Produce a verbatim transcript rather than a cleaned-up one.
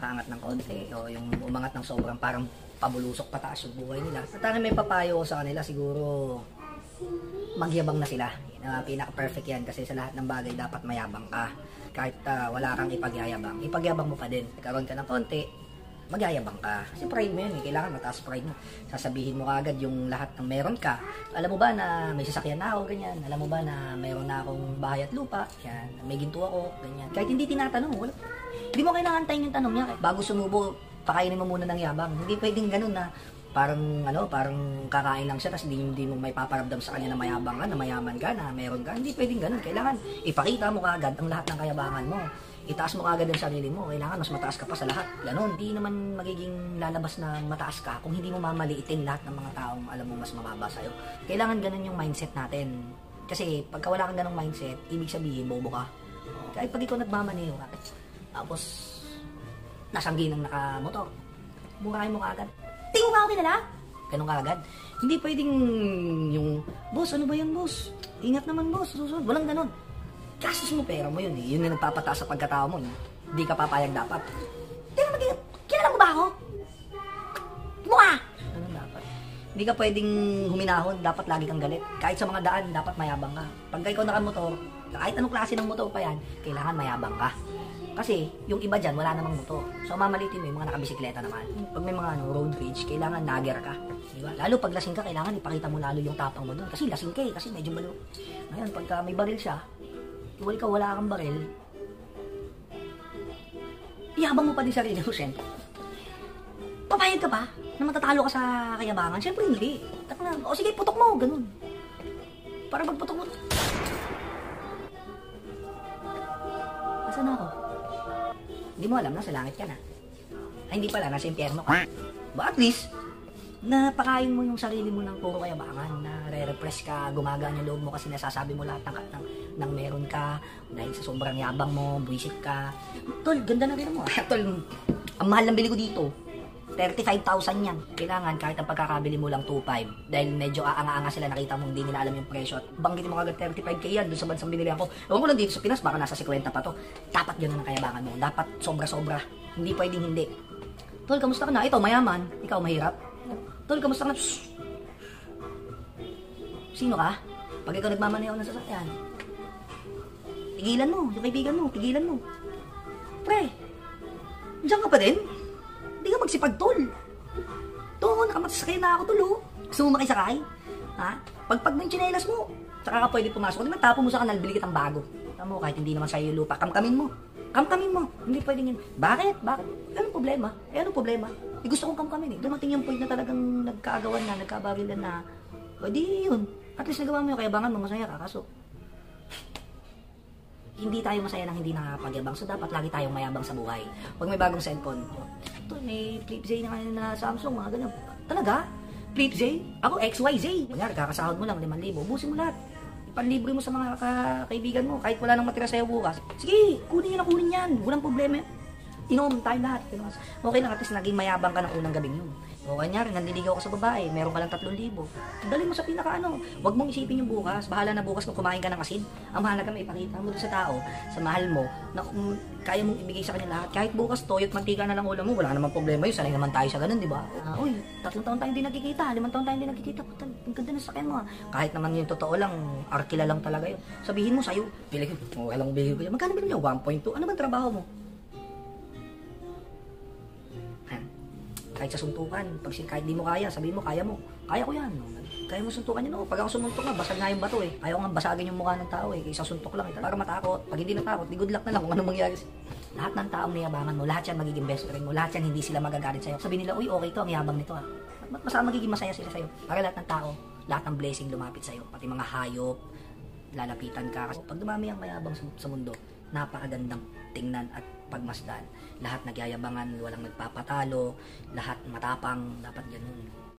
nakaangat ng konti o yung umangat ng sobrang parang pabulusok pataas yung buhay nila. At ang may papayo ko sa kanila siguro magyabang na sila. Uh, pinaka-perfect yan kasi sa lahat ng bagay dapat mayabang ka. Kahit uh, wala kang ipagyayabang, ipagyabang mo pa din. Karoon ka ng konti, magyayabang ka. Kasi pride mo yun eh. Kailangan mataas pride mo. Sasabihin mo agad yung lahat ng meron ka. Alam mo ba na may sasakyan na ako, ganyan. Alam mo ba na meron na akong bahay at lupa, yan. May ginto ako, ganyan. Kahit hindi tinatanong, wala. Hindi mo kailangan tayo yung tanong niya. Bago sumubo, pakainin mo muna ng yabang. Hindi pwedeng ganun na parang ano, parang kakain lang siya tapos hindi, hindi mo may paparamdam sa kanya na mayabang ka, na mayaman ka, na meron ka. Hindi pwedeng ganun. Kailangan ipakita mo kaagad ang lahat ng kayabangan mo. Itaas mo kaagad ang sarili mo. Kailangan mas mataas ka pa sa lahat. Ganon. Hindi naman magiging lalabas na mataas ka kung hindi mo mamaliitin lahat ng mga taong alam mo mas mababa sa'yo. Kailangan ganun yung mindset natin. Kasi pagka wala kang ganung mindset, ibig sabihin, bobo ka. Kahit pag ikaw nagmamaneho ka, tapos nasanggi ng nakamotor, murahin mo kaagad. Tingin mo ba ako kilala? Ganun kaagad. Hindi pwedeng yung, boss, ano ba yan, boss? Ingat naman, boss. Susunod. Walang ganun. Gastos mo pera mo yun eh. Yun na nagpapataas sa pagkatao mo. Eh. Hindi ka papayag dapat. Tingnan mo, kilala mo ba ako? Mukha! Ganun dapat. Hindi ka pwedeng huminahon. Dapat lagi kang galit. Kahit sa mga daan, dapat mayabang ka. Pagka ikaw nakamotor, kahit anong klase ng motor pa yan, kailangan mayabang ka. Kasi yung iba dyan, wala namang motor. So mamalitin mo yung mga nakabisikleta naman. Pag may mga ano, road rage, kailangan nagger ka. Diba? Lalo pag lasing ka, kailangan ipakita mo lalo yung tapang mo doon. Kasi lasing ka eh, kasi medyo malo. Ngayon, pagka may baril siya, ikaw ikaw wala kang baril, iyabang mo pa din sarili mo, syempre. Papayag ka ba na matatalo ka sa kayabangan? Syempre hindi. Na, o sige, putok mo, ganun. Para magputok mo. Asan ako? Hindi mo alam na sa langit ka na. Ay, hindi pala, nasa impyerno ka. But at least, napakain mo yung sarili mo ng puro kayabangan, na re-repress ka, gumagaan yung loob mo kasi nasasabi mo lahat ng, ng, ng meron ka, dahil sa sobrang yabang mo, buwisit ka. Tol, ganda na rin mo. Tol, ang mahal ng bili ko dito, thirty-five thousand yan. Kailangan kahit ang pagkakabili mo lang two point five, dahil medyo aanga-anga sila, nakita mo hindi nila alam yung presyo, at banggitin mo kagad thirty-five K yan, doon sa bansang binili ako. Ewan ko lang dito sa Pinas, baka nasa fifty pa to. Dapat gano'n ang kayabangan mo, dapat sobra-sobra, hindi pwedeng hindi. Tol, kamusta ka na? Ito, mayaman, ikaw mahirap. Tol, kamusta ka na? Shhh. Sino ka? Pag ikaw nagmamaneho ng sasakyan, tigilan mo, yung kaibigan mo, tigilan mo. Pre, diyan ka pa din? Hindi ka magsipag, tol. Tol, nakamasasakay na ako, tol, oh. Gusto mo makisakay? Ha? Pagpag mo yung tsinelas mo, saka ka pwede pumasok. Hindi man, tapo mo sa kanal, bili kitang bago. Tama mo, kahit hindi naman sa'yo yung lupa, kamkamin mo. Kamkamin mo. Hindi pwedeng yun. Bakit? Bakit? Anong problema? Eh, anong problema? Eh, gusto kong kamkamin eh. Dumating yung point na talagang nagkaagawan na, nagkabarilan na. O, di yun. At least nagawa mo yung kayabangan mo, masaya ka. Kaso, hindi tayo masaya nang hindi nakakapagyabang. So, dapat lagi tayong mayabang sa buhay. Pag may bagong cellphone, ito, may Flip Z na ngayon na Samsung, mga ganyan. Talaga? Flip Z? Ako, X Y Z. Kunyari, kakasahod mo lang, limang libo. Busin mo lahat. Ipanlibre mo sa mga ka kaibigan mo, kahit wala nang matira sa'yo bukas. Sige, kunin yan na kunin yan. Walang problema. Inom tayo lahat. Okay lang, at least naging mayabang ka ng unang gabing yun. O kanyari, nanliligaw ka sa babae, meron ka lang tatlong libo. Dali mo sa pinaka ano. Huwag mong isipin yung bukas. Bahala na bukas kung kumain ka ng asin. Ang mahalaga may ipakita mo doon sa tao, sa mahal mo, na um, kaya mong ibigay sa kanya lahat. Kahit bukas toyo't mantika na lang ulam mo, wala namang problema yun. Sanay naman tayo sa ganun, di ba? Uh, uy, tatlong taon tayong hindi nagkikita, limang taon tayong hindi nagkikita. Putal, ang ganda na sa akin mo. Ha? Kahit naman yung totoo lang, arkila lang talaga yun. Sabihin mo sa'yo, pili ko, oh, alam mo bigay ko yan. Magkano bilhin niyo? one point two. Ano bang trabaho mo? Kahit sa suntukan, pag kahit di mo kaya, sabihin mo, kaya mo. Kaya ko yan. Kaya mo suntukan yun. No? Pag ako sumuntok nga, basag nga yung bato eh. Ayaw nga basagin yung mukha ng tao eh. Isang suntok lang eh. Para matakot. Pag hindi natakot, di good luck na lang kung anong mangyari. Lahat ng taong niyabangan mo, lahat yan magiging best friend mo. Lahat yan hindi sila magagalit sa'yo. Sabihin nila, uy, okay to, ang yabang nito ah. Masama magiging masaya sila sa'yo. Para lahat ng tao, lahat ng blessing lumapit sa'yo. Pati mga hayop, lalapitan ka. Kasi pag dumami ang mayabang sa mundo, napakagandang tingnan at pagmasdan. Lahat nagyayabangan, walang nagpapatalo, lahat matapang, dapat ganun.